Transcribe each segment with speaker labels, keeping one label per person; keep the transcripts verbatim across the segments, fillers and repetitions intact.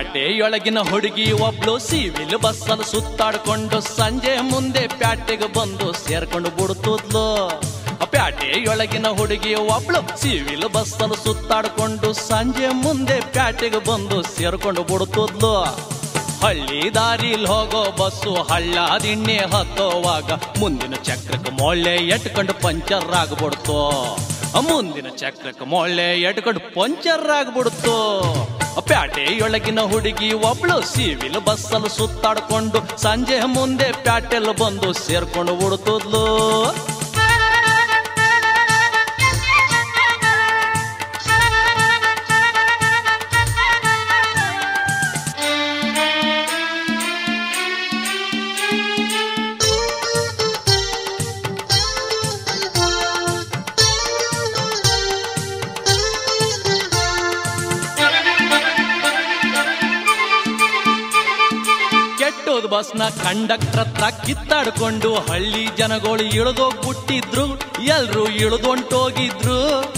Speaker 1: ಪ್ಯಾಟೆಯೊಳಗಿನ ಹುಡುಗಿ ಒಬ್ಳು ಸಿವಿಲ್ ಬಸ್ಸಲ್ಲಿ ಸುತ್ತಾಡ್ಕೊಂಡು ಸಂಜೆ ಮುಂದೆ ಪ್ಯಾಟೆಗೆ ಬಂದು ಸೇರ್ಕೊಂಡು ಬಿಡುತ್ತಿದ್ಲು. ಪ್ಯಾಟೆಯೊಳಗಿನ ಹುಡುಗಿ ಒಬ್ಳು ಸಿವಿಲ್ ಬಸ್ಸಲ್ಲಿ ಸುತ್ತಾಡ್ಕೊಂಡು ಸಂಜೆ ಮುಂದೆ ಪ್ಯಾಟೆಗೆ ಬಂದು ಸೇರ್ಕೊಂಡು ಬಿಡುತ್ತಿದ್ಲು. ಹಳ್ಳಿ ದಾರಿಲ್ ಹೋಗೋ ಬಸ್ಸು ಹಳ್ಳ ದಿಣ್ಣೆ ಹತ್ತೋವಾಗ ಮುಂದಿನ ಚಕ್ರಕ್ಕೆ ಮೊಳ್ಳೆ ಎಟ್ಕೊಂಡು ಪಂಚರ್ ಆಗ್ಬಿಡ್ತು. ಮುಂದಿನ ಚಕ್ರಕ್ಕೆ ಮೊಳ್ಳೆ ಎಟ್ಕೊಂಡು ಪಂಚರ್ ಆಗ್ಬಿಡ್ತು. ಪ್ಯಾಟೆಯೊಳಗಿನ ಹುಡುಗಿ ಒಬ್ಳು ಸಿವಿಲ್ ಬಸ್ಸಲ್ಲಿ ಸುತ್ತಾಡ್ಕೊಂಡು ಸಂಜೆ ಮುಂದೆ ಪ್ಯಾಟೆಲ್ ಬಂದು ಸೇರ್ಕೊಂಡು ಬಿಡುತ್ತಿದ್ಲು. ಬಸ್ನ ಕಂಡಕ್ಟರ್ ಹತ್ರ ಕಿತ್ತಾಡ್ಕೊಂಡು ಹಳ್ಳಿ ಜನಗಳು ಇಳಿದೋಗ್ಬಿಟ್ಟಿದ್ರು. ಎಲ್ರು ಇಳಿದೊಂಟೋಗಿದ್ರು.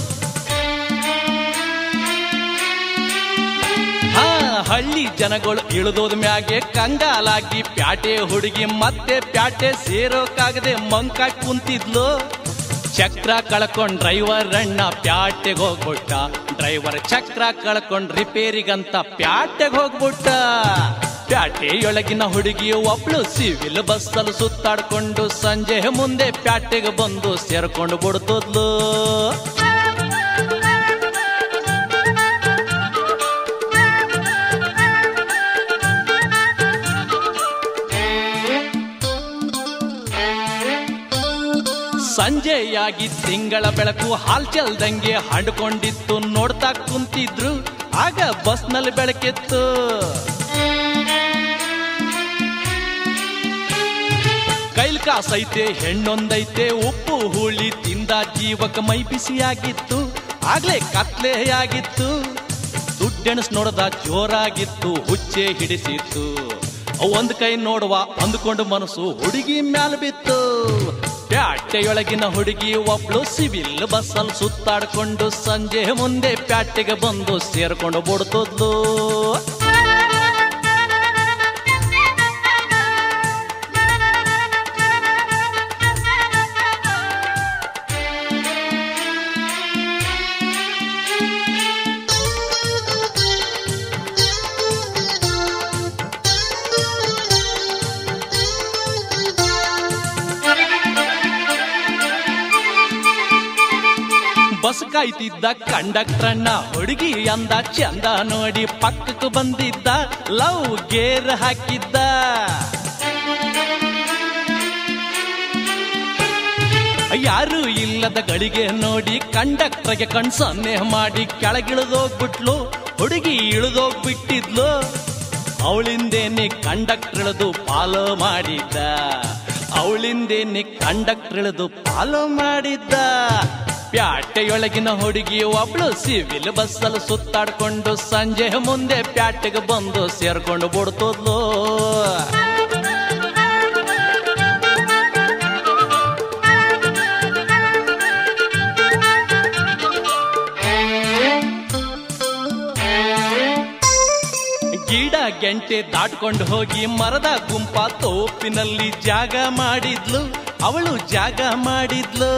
Speaker 1: ಹಾ ಹಳ್ಳಿ ಜನಗಳು ಇಳಿದೋದ ಮ್ಯಾಗೆ ಕಂಗಾಲಾಗಿ ಪ್ಯಾಟೆ ಹುಡುಗಿ ಮತ್ತೆ ಪ್ಯಾಟೆ ಸೇರೋಕಾಗದೆ ಮಂಕಾಟ್ ಕುಂತಿದ್ಲು. ಚಕ್ರ ಕಳ್ಕೊಂಡ್ ಡ್ರೈವರ್ ಅಣ್ಣ ಪ್ಯಾಟೆಗೆ ಹೋಗ್ಬಿಟ್ಟ. ಡ್ರೈವರ್ ಚಕ್ರ ಕಳ್ಕೊಂಡ್ ರಿಪೇರಿಗಂತ ಪ್ಯಾಟೆಗೆ ಹೋಗ್ಬಿಟ್ಟ. ಪ್ಯಾಟೆಯೊಳಗಿನ ಹುಡುಗಿ ಒಬ್ಳು ಸಿವಿಲ್ ಬಸ್ಸಲ್ಲಿ ಸುತ್ತಾಡ್ಕೊಂಡು ಸಂಜೆ ಮುಂದೆ ಪ್ಯಾಟೆಗೆ ಬಂದು ಸೇರ್ಕೊಂಡು ಬಿಡುತ್ತಿದ್ಲು. ಸಂಜೆಯಾಗಿ ತಿಂಗಳ ಬೆಳಕು ಹಾಲ್ ಚೆಲ್ದಂಗೆ ಹಂಡ್ಕೊಂಡಿತ್ತು. ನೋಡ್ತಾ ಕುಂತಿದ್ರು. ಆಗ ಬಸ್ನಲ್ಲಿ ಬೆಳಕಿತ್ತು. ಕೈಲ್ ಕಾಸೈತೆ ಹೆಣ್ಣೊಂದೈತೆ ಉಪ್ಪು ಹುಳಿ ತಿಂದ ಜೀವಕ ಮೈ ಬಿಸಿಯಾಗಿತ್ತು. ಆಗ್ಲೇ ಕತ್ಲೆಯಾಗಿತ್ತು. ದುಡ್ಡೆಣಸ್ ನೋಡದ ಜೋರಾಗಿತ್ತು. ಹುಚ್ಚೆ ಹಿಡಿಸಿತ್ತು. ಒಂದ್ ಕೈ ನೋಡುವ ಅಂದ್ಕೊಂಡು ಮನಸ್ಸು ಹುಡುಗಿ ಮ್ಯಾಲ ಬಿತ್ತು. ಪ್ಯಾಟೆಯೊಳಗಿನ ಹುಡುಗಿ ಒಬ್ಳು ಸಿವಿಲ್ ಬಸ್ಸಲ್ಲಿ ಸುತ್ತಾಡ್ಕೊಂಡು ಸಂಜೆ ಮುಂದೆ ಪ್ಯಾಟೆಗೆ ಬಂದು ಸೇರ್ಕೊಂಡು ಬಿಡುತ್ತಿದ್ಲು. ಬಸ್ ಕಾಯ್ತಿದ್ದ ಕಂಡಕ್ಟರ್ನ ಹುಡುಗಿ ಅಂದ ಚಂದ ನೋಡಿ ಪಕ್ಕಕ್ಕೆ ಬಂದಿದ್ದ. ಲವ್ ಗೇರ್ ಹಾಕಿದ್ದ. ಯಾರು ಇಲ್ಲದ ಗಳಿಗೆ ನೋಡಿ ಕಂಡಕ್ಟರ್ಗೆ ಕಣ್ ಸನ್ನೆ ಮಾಡಿ ಕೆಳಗಿಳಿದೋಗ್ಬಿಟ್ಲು. ಹುಡುಗಿ ಇಳಿದೋಗ್ಬಿಟ್ಟಿದ್ಲು. ಅವಳಿಂದೇನೆ ಕಂಡಕ್ಟರ್ ಇಳಿದು ಫಾಲೋ ಮಾಡಿದ್ದ. ಅವಳಿಂದೇನೆ ಕಂಡಕ್ಟರ್ ಇಳಿದು ಫಾಲೋ ಮಾಡಿದ್ದ. ಪ್ಯಾಟೆಯೊಳಗಿನ ಹುಡುಗಿ ಒಬ್ಳು ಸಿವಿಲ್ ಬಸ್ಸಲ್ಲಿ ಸುತ್ತಾಡ್ಕೊಂಡು ಸಂಜೆ ಮುಂದೆ ಪ್ಯಾಟೆಗೆ ಬಂದು ಸೇರ್ಕೊಂಡು ಬಿಡ್ತಿದ್ಲು. ಗಿಡ ಗೆಂಟೆ ದಾಟ್ಕೊಂಡು ಹೋಗಿ ಮರದ ಗುಂಪ ತೋಪಿನಲ್ಲಿ ಜಾಗ ಮಾಡಿದ್ಲು. ಅವಳು ಜಾಗ ಮಾಡಿದ್ಲು.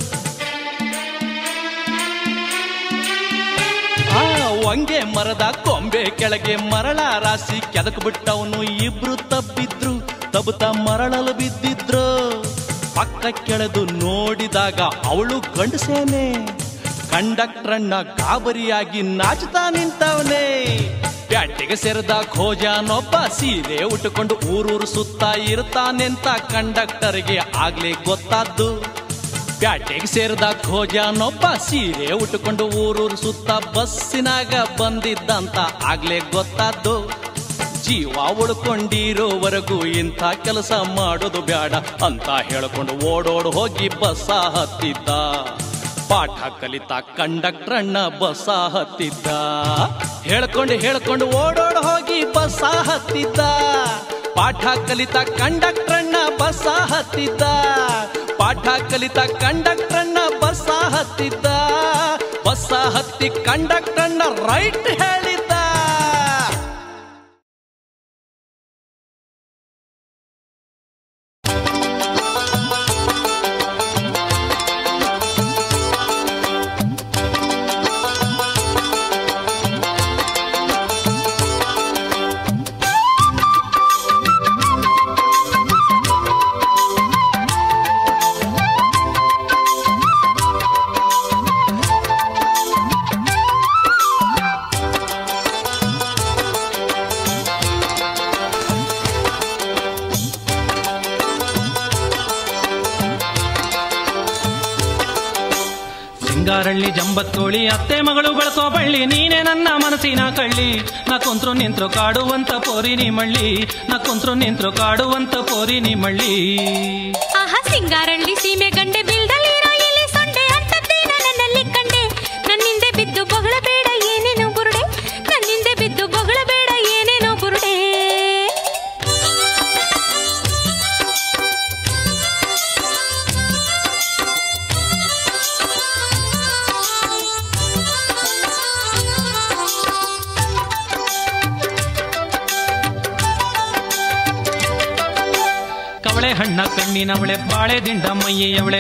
Speaker 1: ವಂಗೆ ಮರದ ಕೊಂಬೆ ಕೆಳಗೆ ಮರಳ ರಾಶಿ ಕೆದಕ್ ಬಿಟ್ಟವನು. ಇಬ್ರು ತಬ್ಬಿದ್ರು. ತಬುತ ಮರಳಲು ಬಿದ್ದಿದ್ರು. ಪಕ್ಕ ಕೆಳೆದು ನೋಡಿದಾಗ ಅವಳು ಗಂಡಸೇನೆ. ಕಂಡಕ್ಟರನ್ನ ಗಾಬರಿಯಾಗಿ ನಾಚುತ್ತಾ ನಿಂತವನೇ. ಪ್ಯಾಟೆಗೆ ಸೇರಿದ ಖೋಜನೊಬ್ಬ ಸೀರೆ ಉಟ್ಟುಕೊಂಡು ಊರೂರು ಸುತ್ತಾ ಇರ್ತಾನೆಂತ ಕಂಡಕ್ಟರ್ಗೆ ಆಗ್ಲೇ ಗೊತ್ತಾದ್ದು. ಪ್ಯಾಟೆಗೆ ಸೇರಿದ ಖೋಜನೊಬ್ಬ ಸೀರೆ ಉಟ್ಟುಕೊಂಡು ಊರೂರು ಸುತ್ತ ಬಸ್ಸಿನಾಗ ಬಂದಿದ್ದಂತ ಆಗ್ಲೇ ಗೊತ್ತಾದ್ದು. ಜೀವ ಉಳ್ಕೊಂಡಿರೋವರೆಗೂ ಇಂಥ ಕೆಲಸ ಮಾಡೋದು ಬ್ಯಾಡ ಅಂತ ಹೇಳ್ಕೊಂಡು ಓಡೋಡು ಹೋಗಿ ಬಸ್ಸ ಹತ್ತಿದ್ದ. ಪಾಠ ಕಲಿತ ಕಂಡಕ್ಟರನ್ನ ಬಸ್ಸ ಹತ್ತಿದ್ದ. ಹೇಳ್ಕೊಂಡು ಹೇಳ್ಕೊಂಡು ಓಡೋಡು ಹೋಗಿ ಬಸ್ಸ ಹತ್ತಿದ್ದ. ಪಾಠ ಕಲಿತ ಕಂಡಕ್ಟರನ್ನ ಬಸ್ಸ ಹತ್ತಿದ್ದ. ಪಾಠ ಕಲಿತ ಕಂಡಕ್ಟರ್ನ ಬಸ್ಸ ಹತ್ತಿದ್ದ. ಬಸ್ಸ ಹತ್ತಿ ಕಂಡಕ್ಟರ್ನ ರೈಟ್ ಹೇಳಿದ್ದ.
Speaker 2: ಜಂಬತ್ತೋಳಿ ಅತ್ತೆ ಮಗಳು ಬಳಸೋ ಬಳ್ಳಿ ನೀನೆ ನನ್ನ ಮನಸ್ಸಿನ ಕಳ್ಳಿ ನಾ ಕುಂತ್ರು ನಿಂತ್ರು ಕಾಡುವಂತ ಪೋರಿ ನೀ ಮಳ್ಳಿ ನಾ ಕುಂತ್ರು ನಿಂತ್ರು ಕಾಡುವಂತ ಪೋರಿ ನೀ ಮಳ್ಳಿ.
Speaker 3: ಆಹಾ ಸಿಂಗಾರಳ್ಳಿ ಸೀಮೆ ಗಂಡೆ ಬಿಲ್ದಲ್ಲಿರೋ ಎಲೆ ಸೊಂಡೆ ಅಂತದ್ದೇನ ನನ್ನಲ್ಲಿ ಕಂಡೆ ನನ್ನಿಂದೆ ಬಿದ್ದು ಬೊಗಳಬೇಡ ಏನೇನೋ ಬುರುಡೆ ನನ್ನಿಂದೆ ಬಿದ್ದು ಬೊಗಳಬೇಡ ಏನೇನೋ ಬುರುಡೆ.
Speaker 2: ಕವಳೆ ಹಣ್ಣ ಕಣ್ಣಿನವಳೆ ಬಾಳೆ ದಿಂಡ ಮೈಯವಳೆ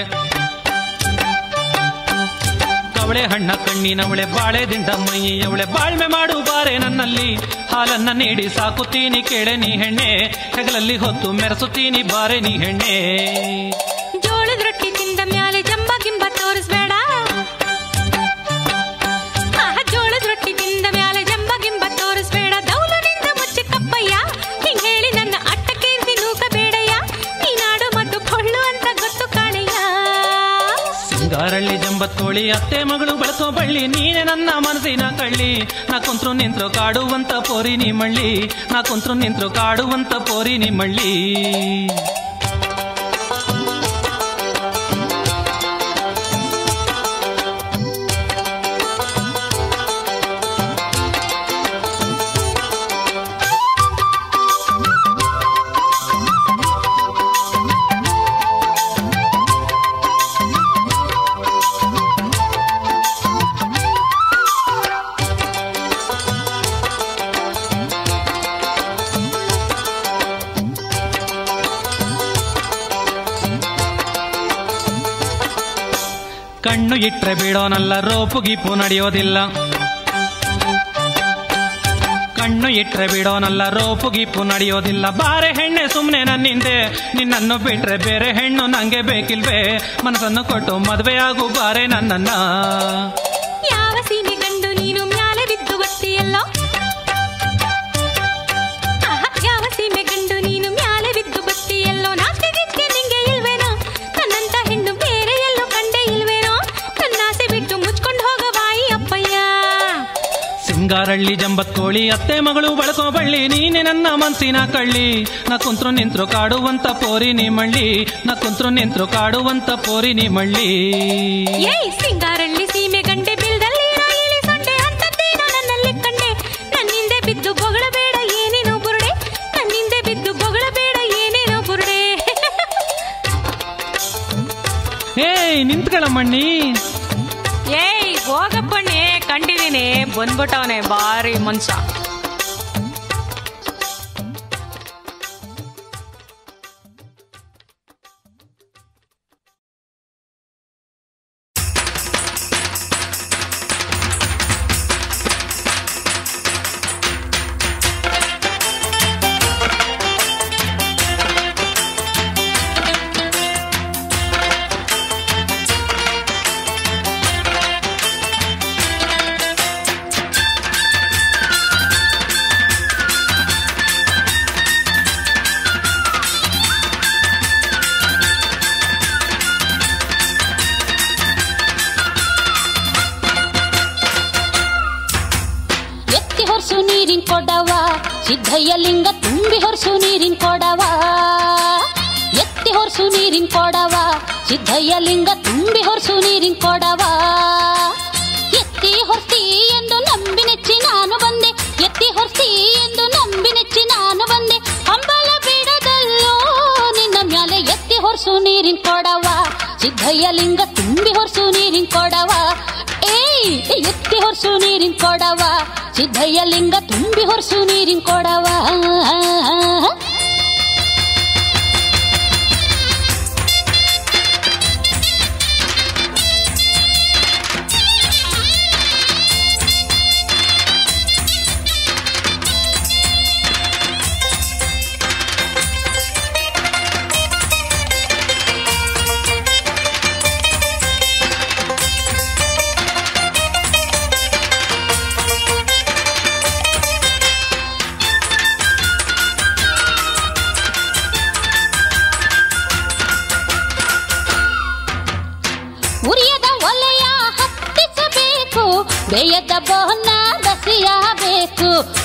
Speaker 2: ಕವಳೆ ಹಣ್ಣ ಕಣ್ಣಿನವಳೆ ಬಾಳೆ ದಿಂಡ ಮೈಯವಳೆ ಬಾಳ್ಮೆ ಮಾಡು ಬಾರೆ ನನ್ನಲ್ಲಿ ಹಾಲನ್ನ ನೀಡಿ ಸಾಕುತ್ತೀನಿ ಕೇಳೆ ನೀ ಹೆಣ್ಣೆ ಹೆಗಲಲ್ಲಿ ಹೊತ್ತು ಮೆರೆಸುತ್ತೀನಿ ಬಾರೆ ನೀ ಹೆಣ್ಣೆ.
Speaker 3: ಜೋಳದ ರೊಟ್ಟಿ ತಿಂದ ಮ್ಯಾಲೆ ಜಂಬ ಗಿಂಬ ತೋರಿಸ್ಬೇಡ ಜೋಳದ ರೊಟ್ಟಿ ತಿಂದ ಮ್ಯಾಲೆ ಜಂಬ ಗಿಂಬ ತೋರಿಸ್ಬೇಡ ದೌಲನಿಂದ ಮುಚ್ಚಿ ಕಪ್ಪಯ್ಯ ಹಿಂಗ್ ಹೇಳಿ ನನ್ನ ಅಟ್ಟ ಕೇರ್ಸಿ ನೂಕಬೇಡಯ್ಯ ನೀನಾಡು ಮತ್ತು ಕೊಳ್ಳು ಅಂತ ಗೊತ್ತು ಕಾಣಯ್ಯ.
Speaker 2: ಸಿಂಗಾರಳ್ಳಿ ಜಂಬತ್ತೋಳಿ ಅತ್ತೆ ಮಗಳು ಬಳಸೋ ಬಳ್ಳಿ ನೀನೆ ನನ್ನ ಮನಸ್ಸಿನ ಕಳ್ಳಿ ನಾ ಕುಂತ್ರು ನಿಂತ್ರು ಕಾಡುವಂತ ಪೋರಿ ನೀ ಮಳ್ಳಿ ನಾ ಕುಂತ್ರು ನಿಂತ್ರು ಕಾಡುವಂತ ಪೋರಿ ನೀ ಮಳ್ಳಿ. ಕಣ್ಣು ಇಟ್ರೆ ಬಿಡೋನಲ್ಲ ರೋಪು ಗೀಪು ನಡೆಯೋದಿಲ್ಲ ಕಣ್ಣು ಇಟ್ರೆ ಬಿಡೋನಲ್ಲ ರೋಪು ಗೀಪು ನಡೆಯೋದಿಲ್ಲ ಬಾರೆ ಹೆಣ್ಣೆ ಸುಮ್ನೆ ನನ್ನಿಂದೆ ನಿನ್ನನ್ನು ಬಿಟ್ರೆ ಬೇರೆ ಹೆಣ್ಣು ನಂಗೆ ಬೇಕಿಲ್ವೇ ಮನಸ್ಸನ್ನು ಕೊಟ್ಟು ಮದುವೆ ಆಗು ಬಾರೆ ನನ್ನನ್ನ.
Speaker 3: ಯಾವ ಸೀಮೆ ಗಂಡು ನೀನು ಮ್ಯಾಲೆ ಬಿದ್ದು ಬತ್ತಿಯಲ್ಲೋ ಯಾವ ಸೀಮೆ ಗಂಡು ನೀನು ಮ್ಯಾಲೆ ಬಿದ್ದು ಬತ್ತಿಯಲ್ಲೋ ನಾಚಿಕೆ ನಿಂಗೆ ಇಲ್ವೇನೋ ನನ್ನಂತ ಹೆಣ್ಣು ಬೇರೆ ಎಲ್ಲೋ ಕಂಡೆ ಇಲ್ವೇನೋ ನನ್ನಾಸೆ ಬಿಟ್ಟು ಮುಚ್ಕೊಂಡು ಹೋಗವಾಯಿ ಅಪ್ಪಯ್ಯ.
Speaker 2: ಸಿಂಗಾರಳ್ಳಿ ಜಂಬತ್ತೋಳಿ ಅತ್ತೆ ಮಗಳು ಬಳಸೋ ಬಳ್ಳಿ ನೀನೆ ನನ್ನ ಮನಸ್ಸಿನ ಕಳ್ಳಿ ನಾ ಕುಂತ್ರು ನಿಂತ್ರು ಕಾಡುವಂತ ಪೋರಿ ನೀ ಮಳ್ಳಿ ನಾ ಕುಂತ್ರು ನಿಂತ್ರು ಕಾಡುವಂತ ಪೋರಿ ನೀ ಮಳ್ಳಿ.
Speaker 3: ಏಯ್ ಸಿಂಗಾರಳ್ಳಿ ಸೀಮೆ ಗಂಡೆ ಬಿಲ್ದಲ್ಲಿ ರಾಯಿಲಿ ಸೊಂಡೆ ಅಂತದ್ದೇನೋ ನನ್ನಲ್ಲಿ ಕಂಡೆ ನನ್ನಿಂದೆ ಬಿದ್ದು ಬೊಗಳಬೇಡ ಏನೇನೋ ಬುರುಡೆ ನನ್ನಿಂದೆ ಬಿದ್ದು ಬೊಗಳಬೇಡ ಏನೇನೋ ಬುರುಡೆ.
Speaker 2: ಏಯ್ ನಿಂತ್ಕೊಳ್ಳಮ್ಮಣ್ಣಿ.
Speaker 3: ಏಯ್ ಹೋಗಪ್ಪಣ್ಣೆ ಕಂಡಿದೀನಿ ಬಂದ್ಬಿಟ್ಟವನೆ ಬಾರಿ ಮನ್ಸ.
Speaker 4: ಸಿದ್ದಯ್ಯ ಲಿಂಗ ತುಂಬಿ ಹೊರಸು ನೀರಿನ ಕೊಡವ ಎತ್ತಿ ಹೊರಸು ನೀರಿನ ಕೊಡವ ಸಿದ್ದಯ್ಯ ಲಿಂಗ ತುಂಬಿ ಹೊರಸು ನೀರಿನ ಕೊಡವ ಎತ್ತಿ ಹೊರಸಿ ಎಂದು ನಂಬಿ ನೆಚ್ಚಿ ನಾನು ಬಂದೆ ಎತ್ತಿ ಹೊರಸಿ ಎಂದು ನಂಬಿ ನೆಚ್ಚಿ ನಾನು ಬಂದೆ ಹಂಬಲ ಬಿಡದಲ್ಲೋ ನಿನ್ನ ಮ್ಯಾಲೆ ಎತ್ತಿ ಹೊರಸು ನೀರಿನ ಕೊಡವ ಸಿದ್ದಯ್ಯ ಲಿಂಗ ತುಂಬಿ ಹೊರಸು ನೀರಿನ ಕೊಡವ ಏಯ್ ಎತ್ತಿ ಹೊರಸು ನೀರಿನ ಕೊಡವ ಸಿದ್ದಯ್ಯ ಲಿಂಗ ತುಂಬಿ ಹೊರಸು ನೀರಿನ ಕೊಡವ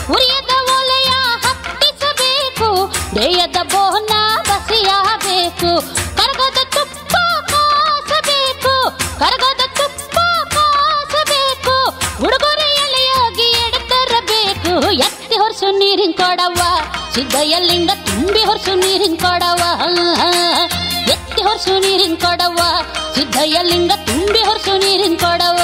Speaker 4: ಉರಿಯದ ಒಲೆಯ ಹತ್ತಿಸಬೇಕು, ದೇಯದ ಬೋನ ಬಸಿಯಬೇಕು, ಕರಗದ ತುಪ್ಪ ಕಾಸಬೇಕು, ಕರಗದ ತುಪ್ಪ ಕಾಸಬೇಕು, ಉಡುಗೊರೆ ಎಲೆಯಾಗಿ ಎಡೆತರಬೇಕು. ಎತ್ತಿ ಹೊರಸು ನೀರಿನ ಕೊಡವ ಸಿದ್ದಯ್ಯ ಲಿಂಗ ತುಂಬಿ ಹೊರಸು ನೀರಿನ ಕೊಡವ, ಎತ್ತಿ ಹೊರಸು ನೀರಿನ ಕೊಡವ ಸಿದ್ದಯ್ಯ ಲಿಂಗ ತುಂಬಿ ಹೊರಸು ನೀರಿನ ಕೊಡವ.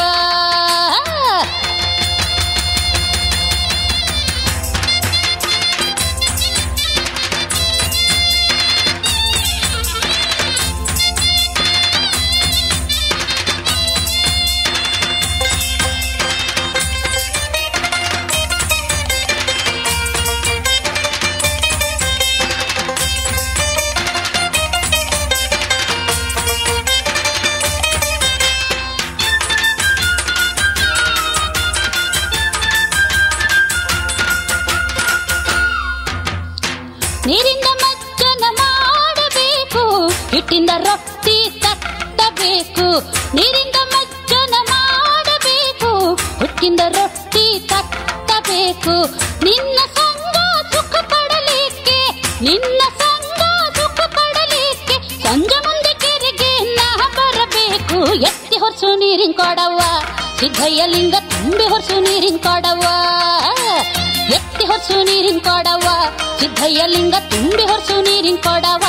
Speaker 4: ನೀರಿಂದ ಮಜ್ಜನ ಮಾಡಬೇಕು, ಹಿಟ್ಟಿಂದ ರೊಟ್ಟಿ ತಟ್ಟಬೇಕು, ನೀರಿಂದ ಮಜ್ಜನ ಮಾಡಬೇಕು, ಹಿಟ್ಟಿಂದ ರೊಟ್ಟಿ ತಟ್ಟಬೇಕು. ನಿನ್ನ ಸಂಗ ಸುಖ ಪಡಲಿಕ್ಕೆ, ನಿನ್ನ ಸಂಗ ಸುಖ ಪಡಲಿಕ್ಕೆ ಸಂಜೆ ಮುಂದೆ ಕೆರೆಗೆ ನಾ ಬರಬೇಕು. ಎತ್ತಿ ಹೊರಸು ನೀರಿನ ಕೊಡವ ಸಿದ್ದಯ್ಯ ಲಿಂಗ ತುಂಬಿ ಹೊರಸು ನೀರಿನ ಕೊಡವ, ಎತ್ತಿ ಹೊರಸು ನೀರಿನ ಕೊಡವ ಸಿದ್ದಯ್ಯ ಲಿಂಗ ತುಂಬಿ ಹೊರಸು ನೀರಿನ ಕೊಡವ.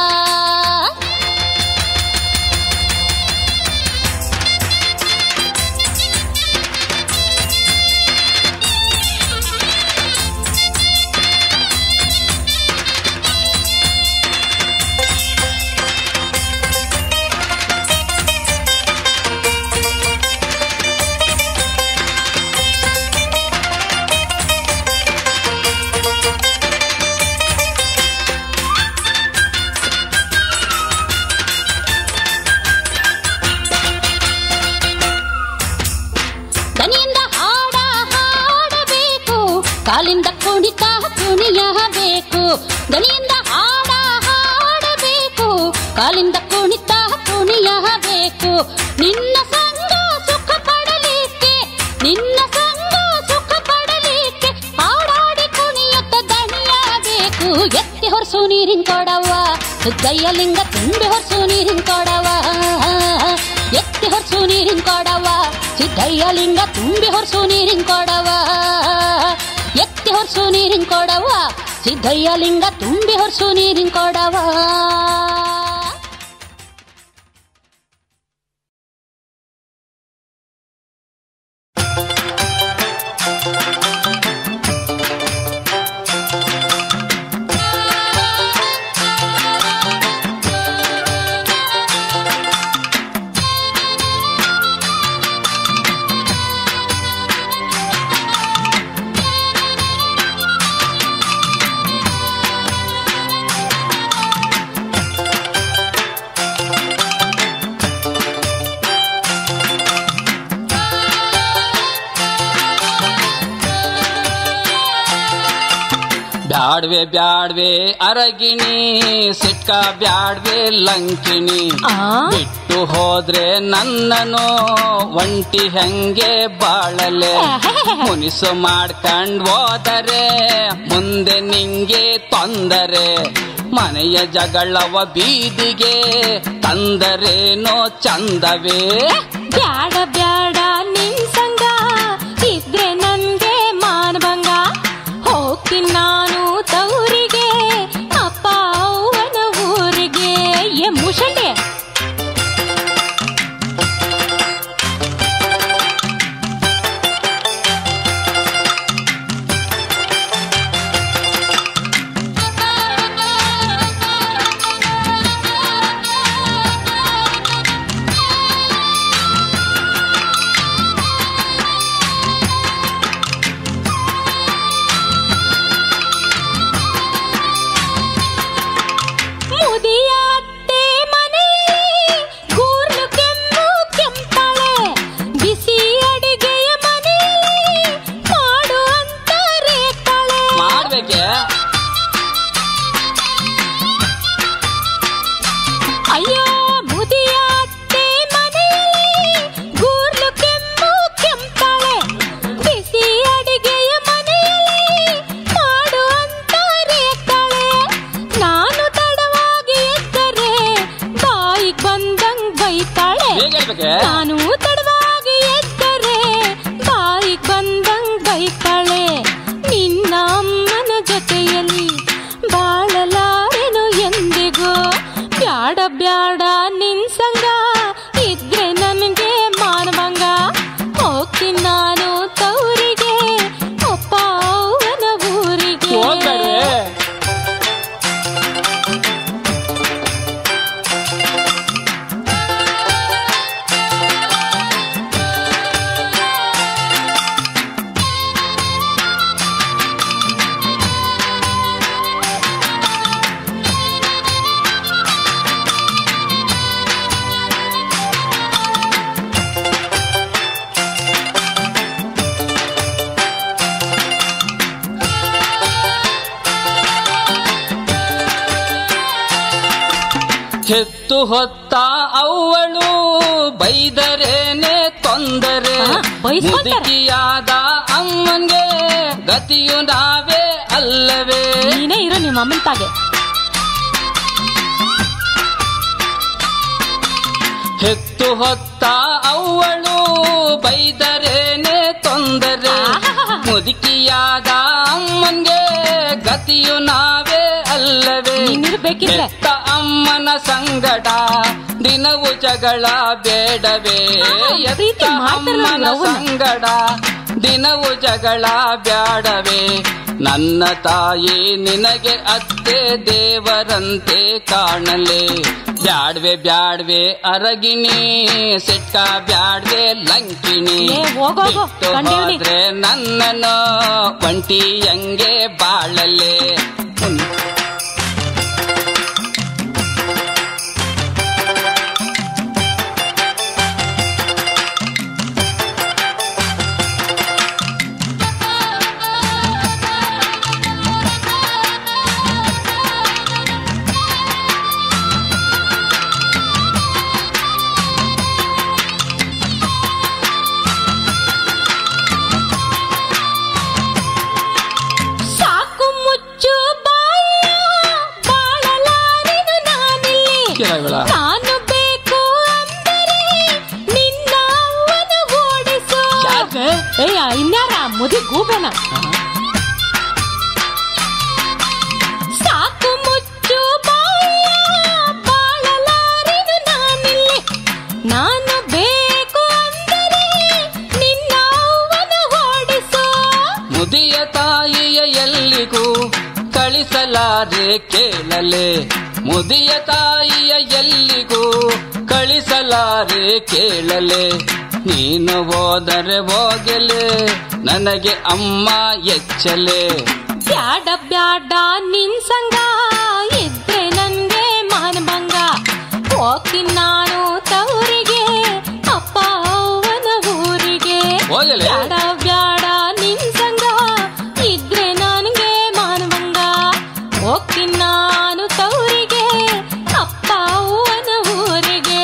Speaker 4: ದನಿಯಿಂದ ಹಾಡ ಹಾಡಬೇಕು, ಕಾಲಿಂದ ಕುಣಿತ ಕುಣಿಯಬೇಕು, ದನಿಯಿಂದ ಹಾಡ ಹಾಡಬೇಕು, ಕಾಲಿಂದ ಕುಣಿತ ಕುಣಿಯಬೇಕು. ನಿನ್ನ ಸಂಗ ಸುಖ ಪಡಲಿಕ್ಕೆ, ನಿನ್ನ ಸಂಗ ಸುಖ ಪಡಲಿಕ್ಕೆ ಹಾಡಾಡಿ ಕುಣಿಯುತ್ತ ದಣಿಯಬೇಕು. ಎತ್ತಿ ಹೊರಸು ನೀರಿನ ಕೊಡವ ಸಿದ್ದಯ್ಯ ಲಿಂಗ ತುಂಬಿ ಹೊರಸು ನೀರಿನ ಕೊಡವ, ಎತ್ತಿ ಹೊರಸು ನೀರಿನ ಕೊಡವ ಸಿದ್ದಯ್ಯ ಲಿಂಗ ತುಂಬಿ ಹೊರಸು ನೀರಿನ ಕೊಡವ, ಎತ್ತಿ ಹೊರಸು ನೀರಿನ ಕೊಡವ ಸಿದ್ದಯ್ಯ ಲಿಂಗ ತುಂಬಿ ಹೊರಸು ನೀರಿನ ಕೊಡವ.
Speaker 5: ಬ್ಯಾಡ್ವೆ ಬ್ಯಾಡ್ವೆ ಅರಗಿಣಿ, ಸಿಟ್ಕ ಬ್ಯಾಡ್ವೆ ಲಂಕಿಣಿ, ಬಿಟ್ಟು ಹೋದ್ರೆ ನನ್ನನು ಒಂಟಿ ಹೆಂಗೆ ಬಾಳಲೆ, ಮುನಿಸು ಮಾಡ್ಕಂಡ್ ಹೋದರೆ ಮುಂದೆ ನಿಂಗೆ ತೊಂದರೆ, ಮನೆಯ ಜಗಳವ ಬೀದಿಗೆ ತಂದರೇನೋ ಚಂದವೇ.
Speaker 3: ಬ್ಯಾಡ ಬ್ಯಾಡ ನಿನ್ ಸಂಗ ಇದ್ರೆ ನನ್ಗೆ ಮಾನಭಂಗ, ಹೋಗ್ತೀನಿ ನಾನು ತವರಿಗೆ ಅಪ್ಪ ಅವನ ಊರಿಗೆ. ಏ ಮುಷಂಡೆ ಸಾಯ್ತಾಳೆ ನಿನ್ನ ಅಮ್ಮನ ಜೊತೆಯಲ್ಲಿ ಬಾಳಲಾರೆನು ಎಂದಿಗೂ ಬ್ಯಾಡ ಬ್ಯಾಡ ನಿನ್ ಸಂಗ ಇದ್ರೆ ನನ್ಗೆ ಮಾನವಂಗ ಹೋಗ್ತೀನಿ ನಾನು ತವರಿಗೆ ಅಪ್ಪ ಅವನ ಊರಿಗೆ
Speaker 5: ಹೆತ್ತು ಹೊತ್ತ ಅವಳು ಬೈದರೇನೆ ತೊಂದರೆ ಮುದುಕಿಯಾದ ಅಮ್ಮನ್ಗೆ ಗತಿಯು ನಾವೇ ಅಲ್ಲವೇ
Speaker 3: ನೀನೇ ಇರೋ ನಿಮ್ಮ ಅಮ್ಮನ ತಾಗೆ
Speaker 5: ಹೆತ್ತು ಹೊತ್ತ ಅವಳು ಬೈದರೇನೆ ತೊಂದರೆ ಮುದುಕಿಯಾದ ಅಮ್ಮನ್ಗೆ ಗತಿಯು ನಾವೇ ಅಲ್ಲವೇ ಹೆತ್ತ ಅಮ್ಮನ ಸಂಗಡ ದಿನವು ಜಗಳ ಬೇಡವೇ ಎತ್ತ ಅಮ್ಮನ ಸಂಗಡ ದಿನವು ಜಗಳ ಬ್ಯಾಡವೇ ನನ್ನ ತಾಯಿ ನಿನಗೆ ಅತ್ತೆ ದೇವರಂತೆ ಕಾಣಲೆ ಬ್ಯಾಡ್ವೆ ಬ್ಯಾಡ್ವೆ ಅರಗಿಣಿ ಸಿಟ್ಕ ಬ್ಯಾಡ್ವೆ ಲಂಕಿಣಿ ಬಿಟ್ಟು ಹೋದ್ರೆ ನನ್ನನ್ನು ಒಂಟಿಯಂಗೆ ಬಾಳಲೆ
Speaker 3: ನಾನು ಬೇಕು ಅಂದರೆ ನಿನ್ನ ಅವನ ಓಡಿಸು ಏಯ ಇನ್ಯಾರ ಮುದಿ ಗೂಬೆನ ಸಾಕು ಮುಚ್ಚು ಬಾಯ ಬಾಳಲಾರೆನು ನಾನಿಲ್ಲಿ ನಾನು ಬೇಕು ಅಂದರೆ ನಿನ್ನ ಅವನ ಓಡಿಸು
Speaker 5: ಮುದಿಯ ತಾಯಿಯ ಎಲ್ಲಿಗೂ ಕಳಿಸಲಾರೆ ಕೇಳಲೆ ಮುದಿಯ ತಾಯಿಯ ಎಲ್ಲಿಗೂ ಕಳಿಸಲಾರೆ ಕೇಳಲೆ ನೀನು ಹೋದರೆ ಹೋಗಲೆ ನನಗೆ ಅಮ್ಮ ಎಚ್ಚಲೆ
Speaker 3: ಬ್ಯಾಡ ಬ್ಯಾಡ ನಿನ್ ಸಂಗ ಇದ್ರೆ ನನ್ಗೆ ಮಾನಭಂಗ ಹೋಗ್ತೀನಿ ನಾನು ತವರಿಗೆ ಅಪ್ಪ ಅವನ ಊರಿಗೆ ಬ್ಯಾಡ ಬ್ಯಾಡ ನಿನ್ ಸಂಗ ಇದ್ರೆ ನನ್ಗೆ ಮಾನಭಂಗ ಹೋಗ್ತೀನಿ ನಾನು ತವರಿಗೆ ಅಪ್ಪ ಅವನ ಊರಿಗೆ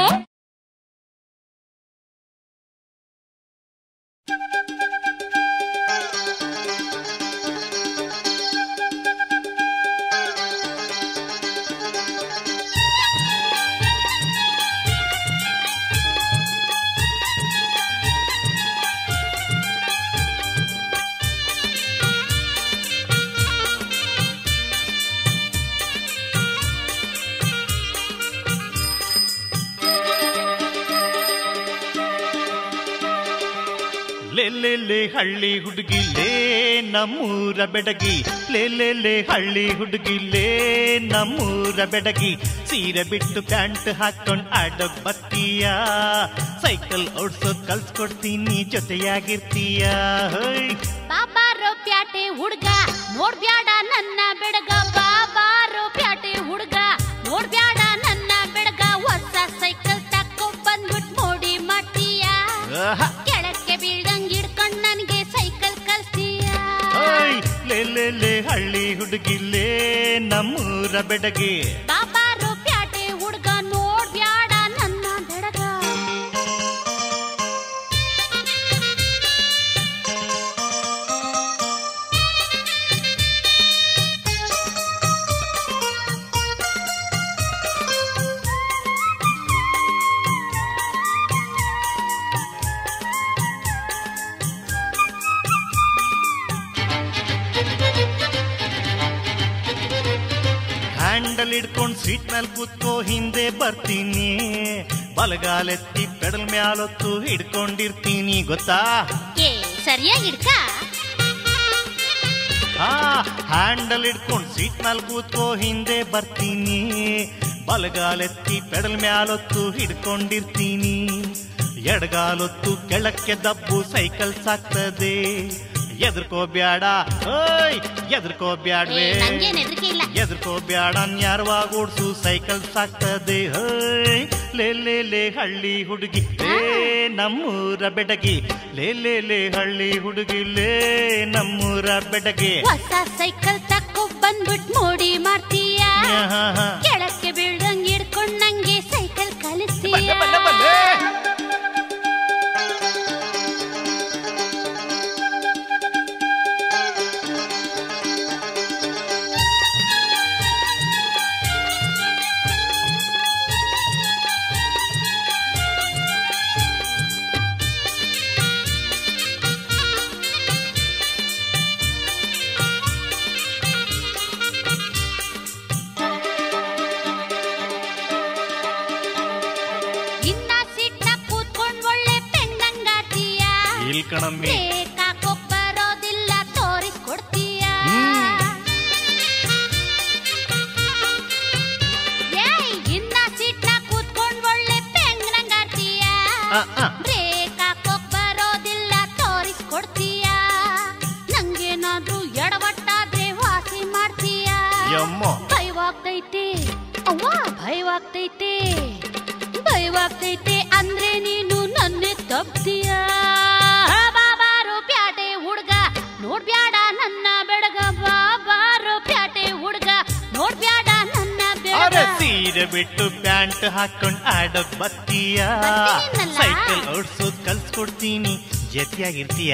Speaker 6: ಲೇಲೆ ಹಳ್ಳಿ ಹುಡುಗಿ ಲೇ ನಮ್ಮೂರ ಬೆಡಗಿ ಲೇಲೆ ಹಳ್ಳಿ ಹುಡುಗಿ ಲೇ ನಮ್ಮೂರ ಬೆಡಗಿ ಸೀರೆ ಬಿಟ್ಟು ಪ್ಯಾಂಟ್ ಹಾಕೊಂಡ್ ಆಡೋಕ್ ಬತ್ತೀಯ ಸೈಕಲ್ ಓಡ್ಸೋದ್ ಕಲ್ಸ್ಕೊಡ್ತೀನಿ ಜೊತೆಯಾಗಿರ್ತೀಯ
Speaker 4: ಬಾಬಾರೋ ಪ್ಯಾಟೆ ಹುಡ್ಗ ನೋಡ್ಬ್ಯಾಡ ನನ್ನ ಬೆಡಗ ಬಾಬಾರೋ ಪ್ಯಾಟೆ ಹುಡ್ಗ ನೋಡ್ಬ್ಯಾಡ ನನ್ನ ಬೆಡಗ ಹೊಸ ಸೈಕಲ್ ತಕ್ಕೊ ಬಂದ್ಬಿಟ್ ನೋಡಿ ಮಾಡ್ತೀಯ ಕೆಳಕ್ಕೆ ಬೀಳ್ದಂಗ್ ಹಿಡ್ಕೊಂಡ್ ನನ್ಗೆ ಸೈಕಲ್ ಕಲ್ಸ್ತೀಯ
Speaker 6: ಲೇಲೆ ಹಳ್ಳಿ ಹುಡುಗಿ ಲೇ ನಮ್ಮೂರ ಬೆಡಗಿ
Speaker 4: ಬಾಬಾರೋ ಪ್ಯಾಟೆ ಹುಡ್ಗ ನೋಡ್ಬ್ಯಾಡ ನನ್ನ ಬೆಡಗ
Speaker 6: ಹ್ಯಾಂಡಲ್ ಹಿಡ್ಕೊಂಡ್ ಸೀಟ್ ಮೇಲೆ ಕೂತ್ಕೋ ಹಿಂದೆ ಬರ್ತೀನಿ, ಬಲಗಾಲೆತ್ತಿ ಪೆಡಲ್ ಮ್ಯಾಲೊತ್ತು ಹಿಡ್ಕೊಂಡಿರ್ತೀನಿ ಗೊತ್ತಾ?
Speaker 3: ಏ ಸರಿಯಾಗಿ ಹಿಡ್ಕ.
Speaker 6: ಹಾ ಹ್ಯಾಂಡಲ್ ಹಿಡ್ಕೊಂಡ್ ಸೀಟ್ ಮೇಲೆ ಕೂತ್ಕೋ ಹಿಂದೆ ಬರ್ತೀನಿ, ಬಲಗಾಲೆತ್ತಿ ಪೆಡಲ್ ಮ್ಯಾಲೊತ್ತು ಹಿಡ್ಕೊಂಡಿರ್ತೀನಿ, ಎಡಗಾಲೊತ್ತು ಕೆಳಕ್ಕೆ ದಬ್ಬು ಸೈಕಲ್ ಸಾಕ್ತದೆ. ಎದ್ರಕೋಬ್ಯಾಡ ಓಯ್ ಎದ್ರಕೋಬ್ಯಾಡ್ವೇ, ಎದ್ರಕೋಬ್ಯಾಡ ನ್ಯಾರವಾಗ ಓಡ್ಸು ಸೈಕಲ್ ಸಾಕ್ತದೆ. ಹೋಯ್ ಲೇ ಲೇ ಲೇ ಹಳ್ಳಿ ಹುಡುಗಿ ಲೇ ನಮ್ಮೂರ ಬೆಡಗಿ, ಲೇ ಲೇ ಲೇ ಹಳ್ಳಿ ಹುಡುಗಿ ಲೇ ನಮ್ಮೂರ ಬೆಡಗಿ.
Speaker 3: ಹೊಸ ಸೈಕಲ್ ತಕ್ಕೋ ಬಂದ್ಬಿಟ್ ಮೋಡಿ ಮಾಡ್ತೀಯ, ಕೆಳಕ್ಕೆ ಬೀಳ್ದಂಗ್ ಹಿಡ್ಕೊಂಡ್ ನಂಗೆ ಸೈಕಲ್ ಕಲಿಸ್ತೀಯ. ಬರೋದಿಲ್ಲ ತೋರಿಸ್ಕೊಡ್ತೀಯ, ಇನ್ನ ಸೀಟ್ನ ಕೂತ್ಕೊಂಡ್ ಒಳ್ಳೆ ಪೆಂಗ್ನಂಗಾಡ್ತೀಯ, ಬ್ರೇಕ್ ಹಾಕೋಕ್ ಬರೋದಿಲ್ಲ ತೋರಿಸ್ಕೊಡ್ತೀಯ, ನಂಗೇನಾದ್ರೂ ಎಡವಟ್ಟಾದ್ರೆ ವಾಸಿ ಮಾಡ್ತೀಯ. ಭಯವಾಗ್ತೈತೆ ಅವ್ವ ಭಯವಾಗ್ತೈತೆ ಭಯವಾಗ್ತೈತೆ ಅಂದ್ರೆ ನೀನು ನನ್ನೇ ತಪ್ತೀಯ. ಬಾಬಾರೋ ಪ್ಯಾಟೆ ಹುಡ್ಗ ನೋಡ್ಬ್ಯಾಡ ನನ್ನ ಬೆಡಗ, ಬಾಬಾರೋ ಪ್ಯಾಟೆ ಹುಡ್ಗ ನೋಡ್ಬ್ಯಾಡ ನನ್ನ ಬೆಡಗ.
Speaker 6: ಸೀರೆ ಬಿಟ್ಟು ಪ್ಯಾಂಟ್ ಹಾಕೊಂಡ್ ಆಡೋಕ್ ಬರ್ತೀಯ, ಸೈಕಲ್ ಓಡ್ಸೋದ್ ಕಲ್ಸ್ಕೊಡ್ತೀನಿ ಜೊತೆಯಾಗಿರ್ತೀಯ.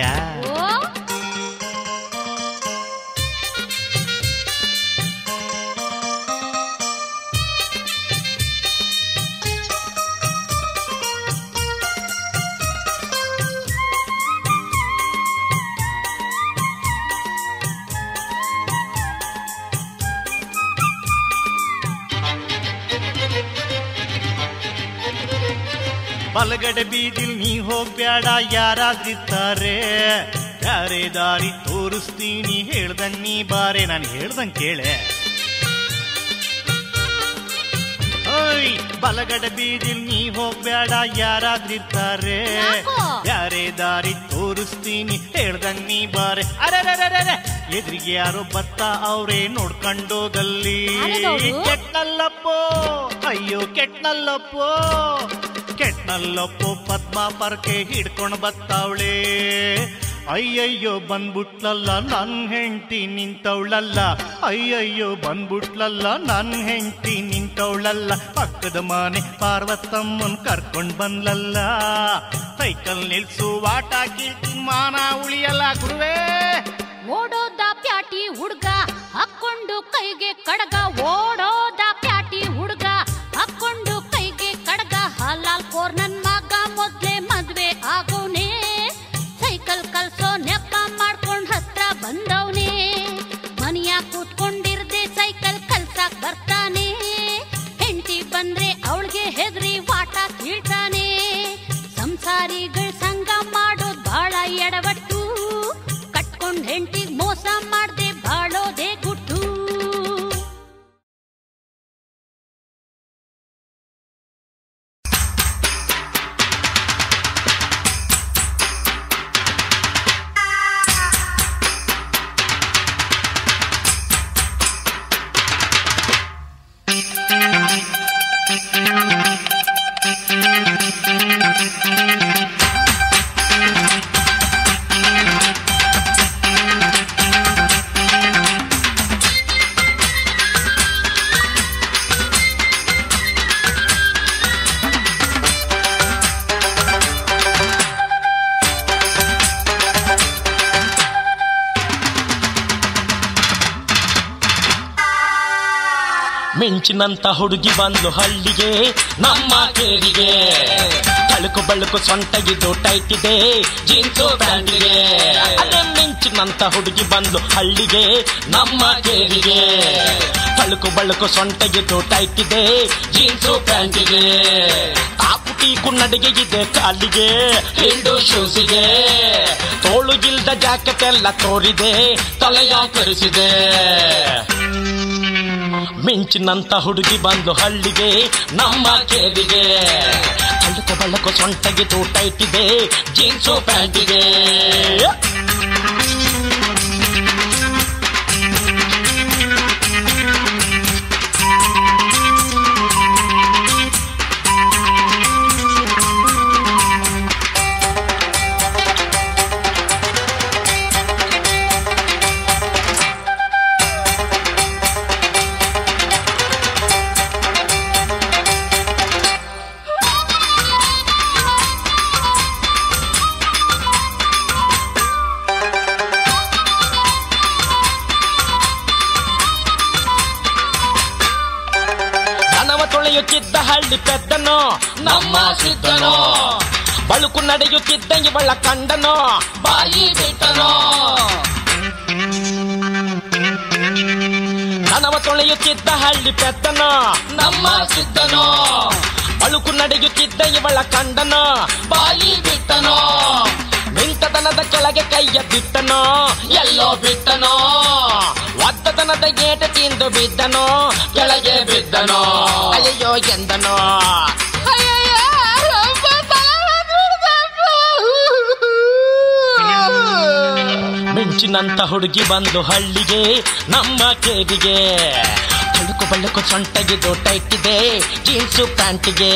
Speaker 6: ಬಲಗಡೆ ಬೀದಿಲ್ ನೀ ಹೋಗ್ಬ್ಯಾಡ ಯಾರಾದ್ರಿರ್ತಾರೆ, ಯಾರೇ ದಾರಿ ತೋರಿಸ್ತೀನಿ ಹೇಳ್ದಂಗ್ ನೀ ಬಾರೆ, ನಾನು ಹೇಳ್ದಂಗ್ ಕೇಳೆ. ಓಯ್ ಬಲಗಡೆ ಬೀದಿಲ್ ನೀ ಹೋಗ್ಬ್ಯಾಡ ಯಾರಾದ್ರಿರ್ತಾರೆ, ಯಾರೇ ದಾರಿ ತೋರಿಸ್ತೀನಿ ಹೇಳ್ದಂಗ್ ನೀ ಬಾರೆ. ಅರೆ ಎದುರಿಗೆ ಯಾರೋ ಬತ್ತಾ ಅವ್ರೇ ನೋಡ್ಕೊಂಡೋಗಲ್ಲಿ. ಕೆಟ್ನಲ್ಲಪ್ಪೋ ಅಯ್ಯೋ ಕೆಟ್ನಲ್ಲಪ್ಪೋ ಕೆಟ್ನಲ್ಲಪ್ಪೋ ಪದ್ಮ ಪರ್ಕೆ ಹಿಡ್ಕೊಂಡ್ ಬತ್ತಾವಳೆ. ಅಯ್ಯಯ್ಯೋ ಬಂದ್ಬಿಟ್ಲಲ್ಲ ನನ್ ಹೆಂಡ್ತಿ ನಿಂತವಳಲ್ಲ, ಅಯ್ಯಯ್ಯೋ ಬಂದ್ಬಿಟ್ಲಲ್ಲ ನನ್ ಹೆಂಡ್ತಿ ನಿಂತವಳಲ್ಲ. ಪಕ್ಕದ ಮನೆ ಪಾರ್ವತಮ್ಮನ್ ಕರ್ಕೊಂಡ್ ಬಂದ್ಲಲ್ಲ, ಸೈಕಲ್ ನಿಲ್ಸು ವಾಟ ಕೀರ್ತಿ ಮಾನ ಉಳಿಯಲ್ಲ ಗುರುವೇ.
Speaker 3: ಓಡೋದ ಪ್ಯಾಟಿ ಹುಡ್ಗ ಹಾಕೊಂಡು ಕೈಗೆ ಕಡಗ, ಓಡೋದ ಪ್ಯಾಟಿ ಹುಡ್ಗ ಹಾಕೊಂಡು ಕೈಗೆ ಕಡಗ, ಹಲಾಲ್ ಕೋರ್ ನನ್ ಮಗ ಮೊದ್ಲೇ ಮದ್ವೆ ಆಗೋನೆ, ಸೈಕಲ್ ಕಲ್ಸೋ ನೆಪ ಮಾಡ್ಕೊಂಡ್ ಹತ್ರ ಬಂದವನೇ, ಮನೆಯ ಕೂತ್ಕೊಂಡಿರ್ದೆ ಸೈಕಲ್ ಕಲ್ಸಾಕ್ ಬರ್ತಾನೆ, ಹೆಂಡತಿ ಬಂದ್ರೆ ಅವಳಿಗೆ ಹೆದ್ರಿ ವಾಟ ಕೀಳ್ತಾನೆ. ಸಂಸಾರಿಗಳ್ ಸಂಗ ಮಾಡೋದ್ ಬಾಳ ಎಡವಟ್ಟು, ಕಟ್ಕೊಂಡ್ ಹೆಂಡತಿಗ್ ಮೋಸ ಮಾಡ್ದೆ ಬಾಳೋದೇ ಗುಟ್ಟು.
Speaker 7: ಮಿಂಚಿನಂತ ಹುಡುಗಿ ಬಂದ್ಲು ಹಳ್ಳಿಗೆ ನಮ್ಮ ಕೇರಿಗೆ, ತಳುಕು ಬಳುಕು ಸೊಂಟಗಿದ್ದು ಟೈಟ್ ಇದೆ ಜೀನ್ಸು ಪ್ಯಾಂಟಿಗೆ. ಅದೇ ಮಿಂಚಿನ ಮಿಂಚಿನಂತ ಹುಡುಗಿ ಬಂದು ಹಳ್ಳಿಗೆ ನಮ್ಮ ಕೇರಿಗೆ ತಳುಕು ಬಳುಕು ಸೊಂಟಗಿದ್ದು ಟೈಟ್ ಇದೆ ಜೀನ್ಸು ಪ್ಯಾಂಟಿಗೆ ತಾಕುಟಿ ಕುನ್ನಡಿಗೆ ಇದೆ ಕಾಲಿಗೆ ಹಿಂಡು ಶೂಸಿಗೆ ತೋಳು ಇಲ್ದ ಜಾಕೆಟ್ ಎಲ್ಲ ತೋರಿದೆ ತಲೆಯ ಕರೆಸಿದೆ ಮಿಂಚಿನಂತ ಹುಡುಗಿ ಬಂದು ಹಳ್ಳಿಗೆ ನಮ್ಮ ಕೇರಿಗೆ ತಳುಕು ಬಳುಕು ಸೊಂಟಗಿದ್ದು ಟೈಟ್ ಇದೆ ಜೀನ್ಸು ಪ್ಯಾಂಟಿಗೆ ತೊಳೆಯುತ್ತಿದ್ದ ಹಳ್ಳಿ ಪೆದ್ದನೋ ನಮ್ಮ ಸಿದ್ದನೋ ಬಳುಕು ನಡೆಯುತ್ತಿದ್ದ ಇವಳ ಕಂಡನೋ ಬಾಯಿ ಬಿಟ್ಟನೋ ನನವ ತೊಳೆಯುತ್ತಿದ್ದ ಹಳ್ಳಿ ಪೆದ್ದನೋ ನಮ್ಮ ಸಿದ್ದನೋ ಬಳುಕು ನಡೆಯುತ್ತಿದ್ದ ಇವಳ ಕಂಡನೋ ಬಾಯಿ ಬಿಟ್ಟನೋ ಮಿಂಟತನದ ಕೆಳಗೆ ಕೈಯ ಬಿಟ್ಟನೋ ಎಲ್ಲೋ ಬಿಟ್ಟನೋ ಒದ್ದತನದ ಗೇಟ ತಿಂದು ಬಿದ್ದನೋ ಕೆಳಗೆ ಬಿದ್ದನೋ ಅಯ್ಯೋ ಎಂದನೋ ಮಿಂಚಿನಂತ ಹುಡುಗಿ ಬಂದು ಹಳ್ಳಿಗೆ ನಮ್ಮ ಕೇರಿಗೆ ತಳುಕು ಬಳುಕು ಸೊಂಟಗಿದ್ದು ಟೈಟ್ ಇದೆ ಜೀನ್ಸು ಪ್ಯಾಂಟಿಗೆ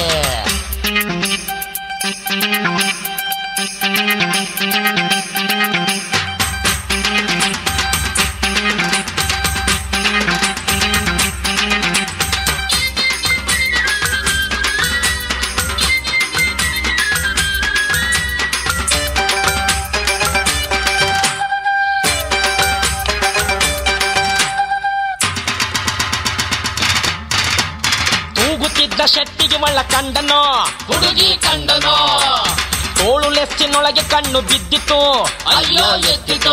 Speaker 7: ತೂಗುತ್ತಿದ್ದ ಶೆಟ್ಟಿಗೆ ಒಳ್ಳ ಕಂಡನೋ ಹುಡುಗಿ ಕಂಡನೋ ತೋಳು ಲೆಸ್ಸಿನೊಳಗೆ ಕಣ್ಣು ಬಿದ್ದಿತು ಅಯ್ಯೋ ಎದ್ದಿತು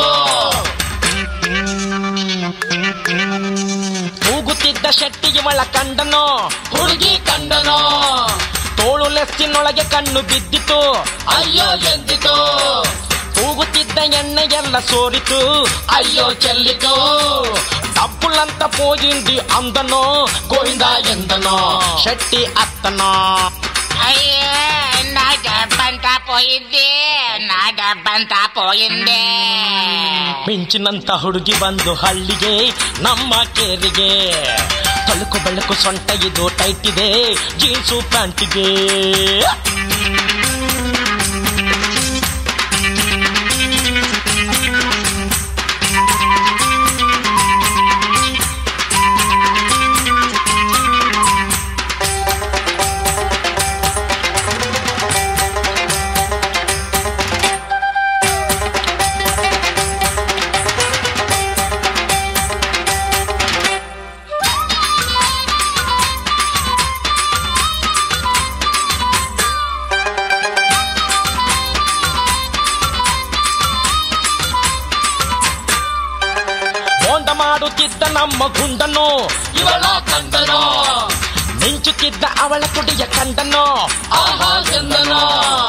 Speaker 7: ತೂಗುತ್ತಿದ್ದ ಶೆಟ್ಟಿಗೆ ಒಳ ಕಂಡನೋ ಹುಡುಗಿ ಕಂಡನೋ ತೋಳು ಲೆಸ್ಸಿನೊಳಗೆ ಕಣ್ಣು ಬಿದ್ದಿತು ಅಯ್ಯೋ ಎದ್ದಿತು ತೂಗುತ್ತಿದ್ದ ಎಣ್ಣೆಗೆಲ್ಲ ಸೋರಿತು ಅಯ್ಯೋ ಚೆಲ್ಲಿತು ಡಬ್ಬುಳಂತ ಪೋಗಿಂಡಿ ಅಂದನೋ ಗೋವಿಂದ ಎಂದನೋ ಶೆಟ್ಟಿ ಅತ್ತನೋ
Speaker 8: ಅಯ್ಯೋ ನಾ ಡಬ್ಬಂತ ಪೋಯಿದ್ದೆ ನಾ ಡಬ್ಬಂತ ಪೋಯಿಂದೆ
Speaker 7: ಮಿಂಚಿನಂತ ಹುಡುಗಿ ಬಂದು ಹಳ್ಳಿಗೆ ನಮ್ಮ ಕೇರಿಗೆ ತಳುಕು ಬೆಳಕು ಸೊಂಟ ಇದು ಟೈಟ್ ಇದೆ ಜೀನ್ಸು ಪ್ಯಾಂಟಿಗೆ ಮಾಡುತ್ತಿದ್ದ ನಮ್ಮ ಗುಂಡನೋ ಇವಳ ಕಂಡನೋ ಮಿಂಚುತ್ತಿದ್ದ ಅವಳ ಕುಡಿಯ ಕಂಡನೋ ಆಹಾ ಎಂದನೋ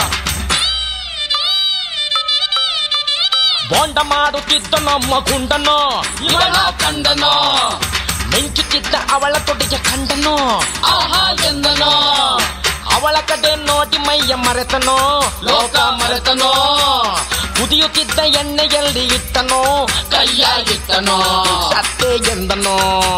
Speaker 7: ಬೋಂಡ ಮಾಡುತ್ತಿದ್ದ ನಮ್ಮ ಗುಂಡನೋ ಇವಳ ಕಂಡನೋ ಮಿಂಚುತ್ತಿದ್ದ ಅವಳ ಕುಡಿಯ ಕಂಡನೋ ಆಹಾ ಎಂದನೋ ಅವಳ ಕಡೆ ನೋಡಿ ಮೈಯ ಮರೆತನೋ ಲೋಕ ಮರೆತನೋ ಕುದಿಯುತ್ತಿದ್ದ ಎಣ್ಣೆಯಲ್ಲಿ ಇಟ್ಟನೋ ಕೈಯಾಗಿಟ್ಟನೋ ಸತ್ತೆ ಎಂದನೋ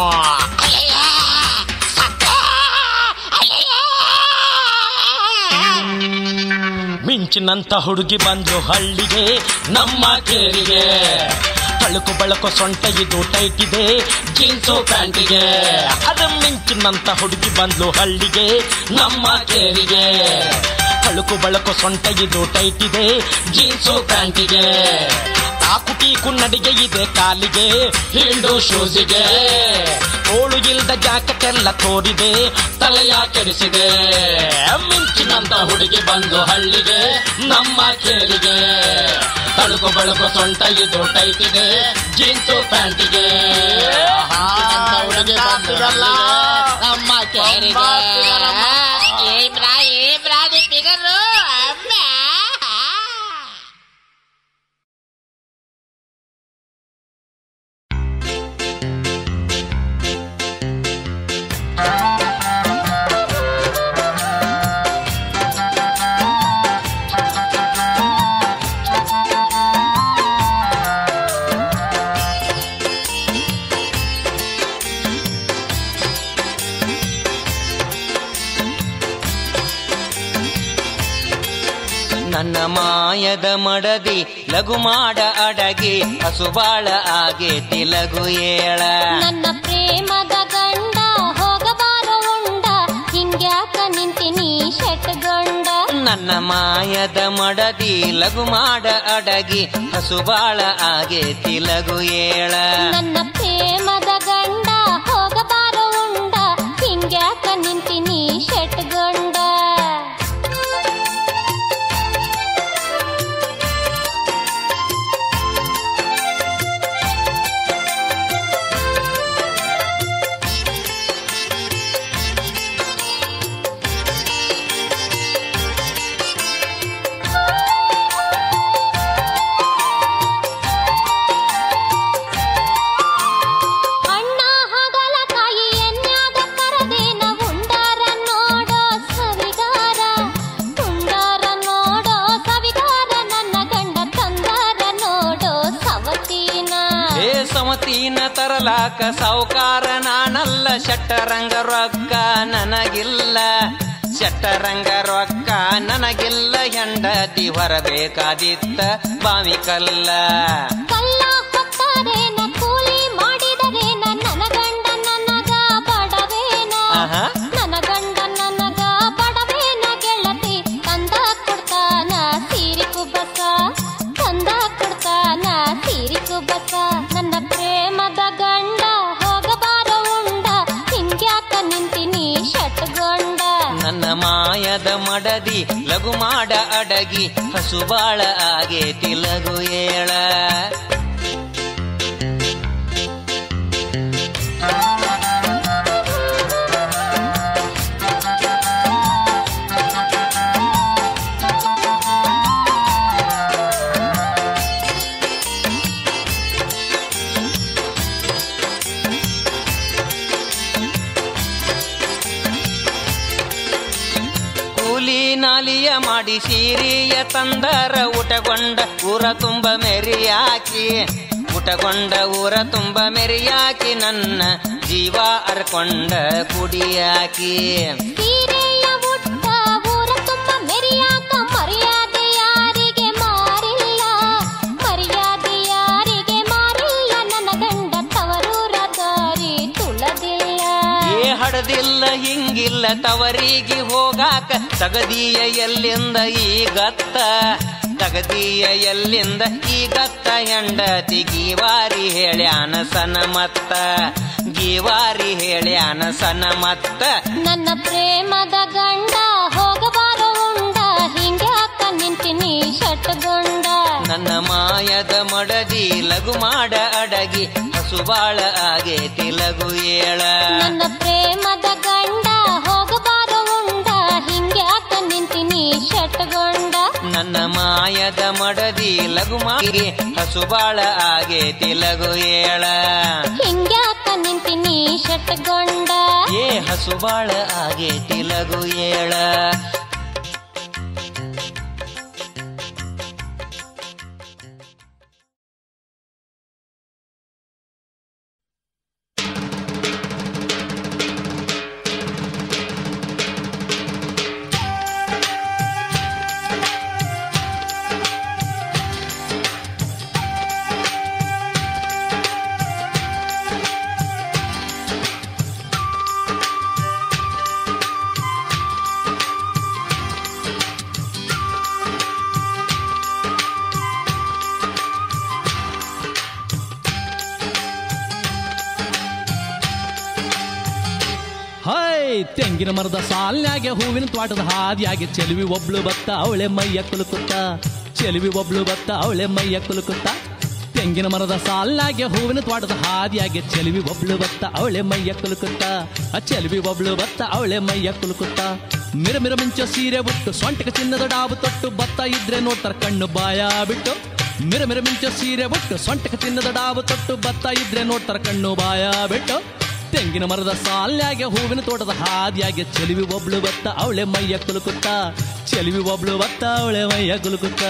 Speaker 7: ಮಿಂಚಿನಂತ ಹುಡುಗಿ ಬಂದು ಹಳ್ಳಿಗೆ ನಮ್ಮ ಕೇರಿಗೆ ತಳುಕು ಬಳಕು ಸೊಂಟ ಇದು ಟೈಟ್ ಇದೆ ಜೀನ್ಸು ಪ್ಯಾಂಟಿಗೆ ಅದ ಮಿಂಚಿನಂತ ಹುಡುಗಿ ಬಂದು ಹಳ್ಳಿಗೆ ನಮ್ಮ ಕೇರಿಗೆ ತಳುಕು ಬಳಕು ಸೊಂಟ ಇದು ಟೈಟ್ ಇದೆ ಜೀನ್ಸು ಪ್ಯಾಂಟಿಗೆ ಕಾಕುಟಿ ಕುನ್ನಡಿಗೆ ಇದೆ ಕಾಲಿಗೆ ಹಿಂಡು ಶೂಸಿಗೆ ಓಳು ಇಲ್ದ ಜಾಕೆಟ್ ಎಲ್ಲ ತೋರಿದೆ ತಲೆಯ ಕೆಡಿಸಿದೆ ಮಿಂಚಿನಂತ ಹುಡುಗಿ ಬಂದು ಹಳ್ಳಿಗೆ ನಮ್ಮ ಕೇರಿಗೆ ತಳುಕು ಬಳುಕು ಸೊಂಟ ಇದು ಟೈಟ್ ಇದೆ ಜೀನ್ಸು ಪ್ಯಾಂಟಿಗೆ ಹುಡುಗಿ ಬಂದಿರಲ್ಲ
Speaker 8: ನಮ್ಮ ಕೇರಿಗೆ ಏಬ್ರಾ ಏಬ್ರಾ ಫಿಗರು ಅಮ್ಮ
Speaker 9: ನನ್ನ ಮಾಯದ ಮಡದಿ ಲಘು ಮಾಡ ಅಡಗಿ ಹಸುಬಾಳ ಆಗೇತಿ ಲಘು ಏಳ
Speaker 4: ನನ್ನ ಪ್ರೇಮದ ಗಂಡ ಹೋಗಬಾರ ಉಂಡ ಹಿಂಗ್ಯಾಕ ನಿಂತಿನಿ ಶೆಟ್ಗೊಂಡ
Speaker 9: ನನ್ನ ಮಾಯದ ಮಡದಿ ಲಘು ಮಾಡ ಅಡಗಿ ಹಸುಬಾಳ ಆಗೇತಿ ಲಘು ಏಳ
Speaker 4: ನನ್ನ ಪ್ರೇಮದ ಗಂಡ ಹೋಗಬಾರ ಉಂಡ ಹಿಂಗ್ಯಾಕ ನಿಂತಿನಿ ಶೆಟ್ಗೊಂಡ
Speaker 9: ತರಲಾಕ ಸಾವುಕಾರ ನಾನಲ್ಲ ಶಟ್ಟರಂಗ ರೊಕ್ಕ ನನಗಿಲ್ಲ ಶಟ್ಟರಂಗ ರೊಕ್ಕ ನನಗಿಲ್ಲ ಹೆಂಡತಿ ಹೊರಬೇಕಾದಿತ್ತ ಬಾವಿ ಕಲ್ಲ
Speaker 4: ಕಲ್ಲ ಹೊತ್ತರೇನ ಕೂಲಿ ಮಾಡಿದರೇನ ನನ್ನ ಗಂಡ ನನಗ ಬಡವೇನ ನನ್ನ ಗಂಡ ನನಗ ಬಡವೇನ ಗೆಳತಿ ತಂದ ಕೊಡ್ತಾನ ಸೀರಿ ಕುಬ್ಬಸ ತಂದ ಕೊಡ್ತಾನ ಸೀರಿ ಕುಬ್ಬಸ ನನ್ನ ಪ್ರೇಮದ ಗಂಡ ಹೋಗಬಾರ ಉಂಡ ಹಿಂಗ್ಯಾಕ ನಿಂತಿನಿ ಶಟ್ಗೊಂಡ
Speaker 9: ನನ್ನ ಮಾಯದ ಮಡದಿ ಲಘು ಮಾಡ ಅಡಗಿ ಹಸುಬಾಳ ಆಗೇತಿ ಲಘು ಏಳ ನಾಲಿಯ ಮಾಡಿ ಸೀರಿಯ ತಂದರ ಊಟಗೊಂಡ ಊರ ತುಂಬ ಮೆರಿಯಾಕಿ ಊಟಗೊಂಡ ಊರ ತುಂಬ ಮೆರಿಯಾಕಿ ನನ್ನ ಜೀವ ಅರ್ಕೊಂಡ ಕುಡಿಯಾಕಿ
Speaker 4: ಸೀರೆಯ ಉಟ್ಟ ಊರ ತುಂಬ ಮೆರಿಯಾಕ ಮರ್ಯಾದೆ ಯಾರಿಗೆ ಮಾರಿಲ್ಲ ಮರ್ಯಾದೆ ಯಾರಿಗೆ ಮಾರಿಲ್ಲ ನನ್ನ ಗಂಡ ತವರೂರ ದಾರಿ ತುಳದಿಲ್ಲ
Speaker 9: ಏ ಹಡದಿಲ್ಲ ಹಿಂಗಿಲ್ಲ ತವರಿಗೆ ಹೋಗಾಕ ತಗದಿಯ ಎಲ್ಲಿಂದ ಈಗತ್ತ ತಗದಿಯ ಎಲ್ಲಿಂದ ಈಗತ್ತ ಹೆಂಡತಿ ಗೀವಾರಿ ಹೇಳ್ಯಾನ ಸನ ಮತ್ತ ಗೀವಾರಿ ಹೇಳ್ಯಾನ ಸನ ಮತ್ತ
Speaker 4: ನನ್ನ ಪ್ರೇಮದ ಗಂಡ ಹೋಗಬಾರ ಉಂಡ ಹಿಂಗ್ಯಾಕ ನಿಂತಿನಿ ಶಟ್ಗೊಂಡ
Speaker 9: ನನ್ನ ಮಾಯದ ಮಡದಿ ಲಘು ಮಾಡ ಅಡಗಿ ಹಸುಬಾಳ ಆಗೇತಿ ಲಘು ಏಳ
Speaker 4: ನನ್ನ ಪ್ರೇಮದ ಗಂಡ ಹೋಗಬಾರ ಉಂಡ ಹಿಂಗ್ಯಾಕ ನಿಂತಿನಿ ಶಟ್ಗೊಂಡ
Speaker 9: ನನ್ನ ಮಾಯದ ಮಡದಿ ಲಘು ಮಾಡಿ ಹಸುಬಾಳ ಆಗೇತಿ ಲಘು ಏಳ
Speaker 4: ಹಿಂಗ್ಯಾಕ ನಿಂತಿನಿ ಶಟ್ಗೊಂಡ
Speaker 9: ಏ ಹಸುಬಾಳ ಆಗೇತಿ ಲಘು ಏಳ
Speaker 1: ತೆಂಗಿನ ಮರದ ಸಾಲ್ನಾಗೆ ಹೂವಿನ ತ್ವಾಟದ ಹಾದಿಯಾಗಿ ಚೆಲುವಿ ಒಬ್ಳು ಬತ್ತ ಅವಳೆ ಮೈಯ ಕುಲುಕುತ್ತ ಚೆಲುವಿ ಒಬ್ಳು ಬತ್ತ ಅವಳೆ ಮೈಯ ಕುಲುಕುತ್ತ ತೆಂಗಿನ ಮರದ ಸಾಲ್ನಾಗೆ ಹೂವಿನ ತ್ವಾಟದ ಹಾದಿಯಾಗಿ ಚೆಲುವಿ ಒಬ್ಳು ಬತ್ತ ಅವಳೆ ಮೈಯ ಕುಲುಕುತ್ತ ಆ ಚೆಲುವಿ ಒಬ್ಳು ಬತ್ತ ಅವಳೆ ಮೈಯ ಕುಲುಕುತ್ತ ಮಿರ ಮಿರ ಮಿಂಚೋ ಸೀರೆ ಬಿಟ್ಟು ಸೊಂಟಕ ಚಿನ್ನದ ಡಾಬು ತೊಟ್ಟು ಬತ್ತ ಇದ್ರೆ ನೋಡ್ತಾರ ಕಣ್ಣು ಬಾಯ ಬಿಟ್ಟು ಮಿರ ಮಿರ ಮಿಂಚೋ ಸೀರೆ ಬಿಟ್ಟು ಸೊಂಟಕ ಚಿನ್ನದ ಡಾಬು ತೊಟ್ಟು ಬತ್ತ ಇದ್ರೆ ನೋಡ್ತಾರ ಕಣ್ಣು ಬಾಯ ಬಿಟ್ಟು ತೆಂಗಿನ ಮರದ ಸಾಲ್ಯಾಗೆ ಹೂವಿನ ತೋಟದ ಹಾದಿಯಾಗೆ ಚೆಲುವಿ ಒಬ್ಳು ಬತ್ತ ಅವಳೆ ಮೈಯ ಕುಲುಕುತ್ತ ಚೆಲುವಿ ಒಬ್ಳು ಬತ್ತ ಅವಳೆ ಮೈಯ ಕುಲುಕುತ್ತ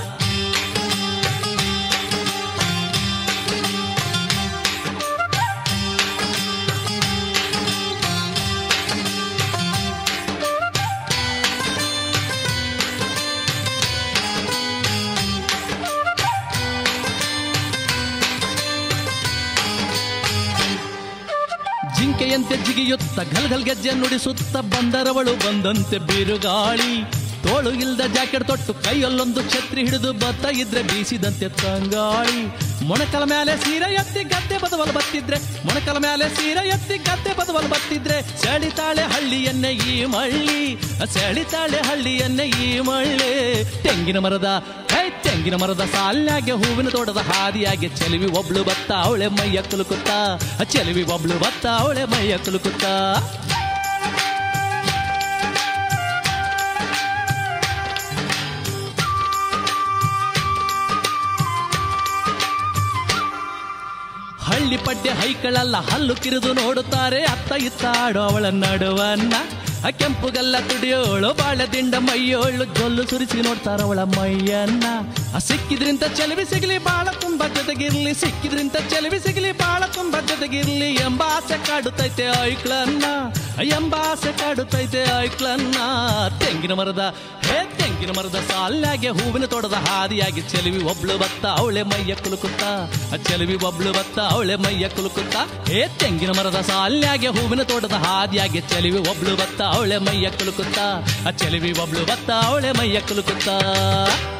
Speaker 1: ಜಿಂಕೆಯಂತೆ ಜಿಗಿಯುತ್ತ ಗಲ್ ಗಲ್ ಗೆಜ್ಜೆ ನುಡಿಸುತ್ತ ಬಂದರವಳು ಬಂದಂತೆ ಬಿರುಗಾಳಿ ತೋಳು ಇಲ್ದ ಜಾಕೆಟ್ ತೊಟ್ಟು ಕೈಯಲ್ಲೊಂದು ಛತ್ರಿ ಹಿಡಿದು ಬತ್ತ ಇದ್ರೆ ಬೀಸಿದಂತೆ ತಂಗಾಳಿ ಮೊಣಕಲ ಮೇಲೆ ಸೀರೆ ಎತ್ತಿ ಗದ್ದೆ ಬದವಲ್ ಬತ್ತಿದ್ರೆ ಮೊಣಕಲ ಮೇಲೆ ಸೀರೆ ಎತ್ತಿ ಗದ್ದೆ ಬದವಲ್ ಬತ್ತಿದ್ರೆ ಸೆಳಿತಾಳೆ ಹಳ್ಳಿಯನ್ನೇ ಈ ಮಳ್ಳಿ ಸೆಳಿತಾಳೆ ಹಳ್ಳಿಯನ್ನೇ ಈ ಮಳ್ಳಿ ತೆಂಗಿನ ಮರದ ಹೈ ತೆಂಗಿನ ಮರದ ಸಾಲ್ಯಾಗೆ ಹೂವಿನ ತೋಟದ ಹಾದಿಯಾಗೆ ಚೆಲುವಿ ಒಬ್ಳು ಬತ್ತ ಅವಳೆ ಮೈಯ ಕುಲುಕುತ್ತ ಚೆಲುವಿ ಒಬ್ಳು ಬತ್ತ ಅವಳೆ ಮೈಯ ಕುಲುಕುತ್ತ ಹಳ್ಳಿ ಪಡ್ಡೆ ಹೈಕಳಲ್ಲ ಹಲ್ಲು ಕಿರಿದು ನೋಡುತ್ತಾರೆ ಅತ್ತ ಇತ್ತ ಆಡೋ ಅವಳ ನಡುವನ್ನ ಕೆಂಪುಗಲ್ಲ ತುಡಿಯೋಳು ಬಾಳೆ ದಿಂಡ ಮೈಯೋಳು ಜೊಲ್ಲು ಸುರಿಸಿ ನೋಡ್ತಾರ ಅವಳ ಮೈಯನ್ನ ಸಿಕ್ಕಿದ್ರಿಂದ ಚೆಲುವಿ ಸಿಗಲಿ ಬಾಳ ತುಂಬಾ ಜೊತೆಗಿರ್ಲಿ ಸಿಕ್ಕಿದ್ರಿಂದ ಚೆಲುವಿ ಸಿಗಲಿ ಬಾಳ ತುಂಬಾ ಜೊತೆಗಿರ್ಲಿ ಎಂಬ ಆಸೆ ಕಾಡುತ್ತೈತೆ ಐಕ್ಳನ್ನ ಎಂಬ ಆಸೆ ಕಾಡುತ್ತೈತೆ ಐಕ್ಳನ್ನ ತೆಂಗಿನ ಮರದ ಹೇ ತೆಂಗಿನ ಮರದ ಸಾಲ್ಯಾಗೆ ಹೂವಿನ ತೋಟದ ಹಾದಿಯಾಗಿ ಚೆಲುವಿ ಒಬ್ಳು ಬತ್ತ ಅವಳೆ ಮೈಯ ಕುಲುಕುತ್ತ ಚೆಲುವಿ ಒಬ್ಳು ಬತ್ತ ಅವಳೆ ಮೈಯ ಕುಲುಕುತ್ತ ಹೇ ತೆಂಗಿನ ಮರದ ಸಾಲ್ಯಾಗೆ ಹೂವಿನ ತೋಟದ ಹಾದಿಯಾಗಿ ಚೆಲುವಿ ಒಬ್ಳು ಬತ್ತ ಅವಳೆ ಮೈಯ ಕುಲುಕುತ್ತ ಚೆಲುವಿ ಒಬ್ಳು ಬತ್ತ ಅವಳೆ ಮೈಯ ಕುಲುಕುತ್ತ